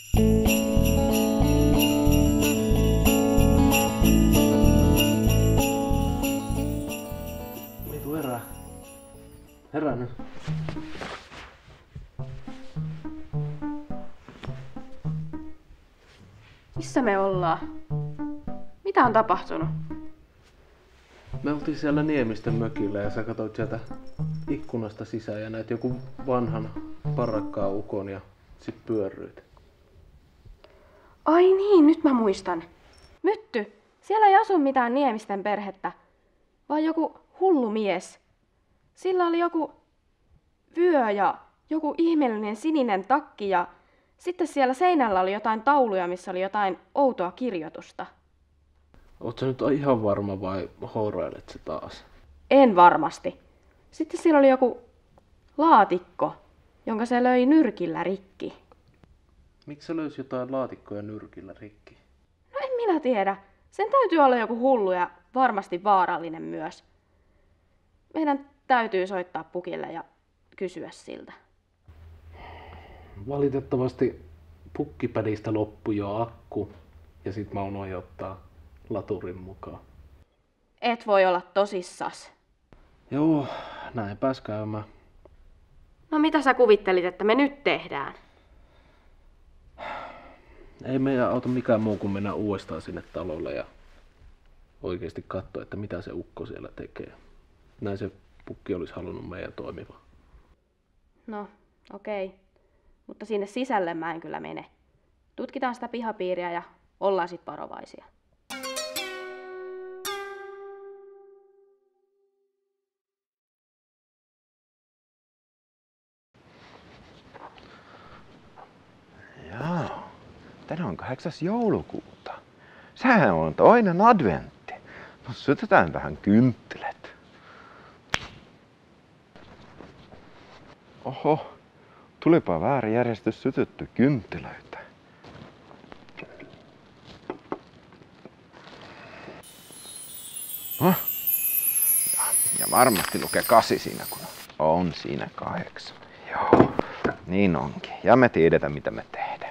Mitu herää. Herää nyt. Missä me ollaan? Mitä on tapahtunut? Me oltiin siellä Niemisten mökillä ja sä katsoit sieltä ikkunasta sisään ja näit joku vanhan parakkaa ukon ja sit pyörryit. Ai niin, nyt mä muistan. Mytty, siellä ei asu mitään Niemisten perhettä, vaan joku hullu mies. Sillä oli joku vyö ja joku ihmeellinen sininen takki ja sitten siellä seinällä oli jotain tauluja, missä oli jotain outoa kirjoitusta. Oot sä nyt ihan varma vai hourailet se taas? En varmasti. Sitten siellä oli joku laatikko, jonka se löi nyrkillä rikki. Miksi sä löysi jotain laatikkoja nyrkillä rikki? No en minä tiedä. Sen täytyy olla joku hullu ja varmasti vaarallinen myös. Meidän täytyy soittaa pukille ja kysyä siltä. Valitettavasti pukkipädistä loppui jo akku ja sit mä unohdin ottaa laturin mukaan. Et voi olla tosissas. Joo, näin pääs käymään. No mitä sä kuvittelit, että me nyt tehdään? Ei meidän auta mikään muu kuin mennä uudestaan sinne talolle ja oikeesti katsoa, että mitä se ukko siellä tekee. Näin se pukki olisi halunnut meidän toimivan. No, okei. Mutta sinne sisälle mä en kyllä mene. Tutkitaan sitä pihapiiriä ja ollaan sit varovaisia. Joo, tänään on 8. joulukuuta. Sehän on toinen adventti. No, sytytään vähän kynttilät. Oho, tulipa väärä järjestys sytytty kynttilöitä. Oh. Ja varmasti lukee 8 siinä, kun on siinä 8. Joo, niin onkin. Ja me tiedetään, mitä me tehdään.